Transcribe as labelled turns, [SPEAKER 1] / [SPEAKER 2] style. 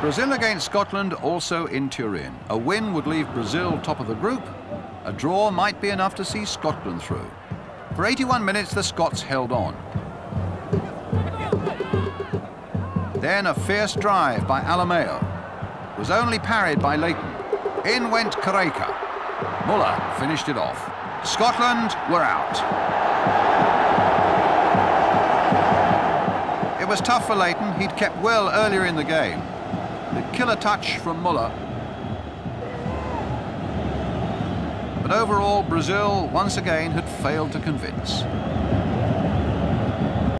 [SPEAKER 1] Brazil against Scotland also in Turin. A win would leave Brazil top of the group. A draw might be enough to see Scotland through. For 81 minutes, the Scots held on. Then a fierce drive by Alameo. Was only parried by Leighton. In went Kareka. Muller finished it off. Scotland were out. It was tough for Leighton. He'd kept well earlier in the game. The killer touch from Muller. But overall, Brazil once again had failed to convince.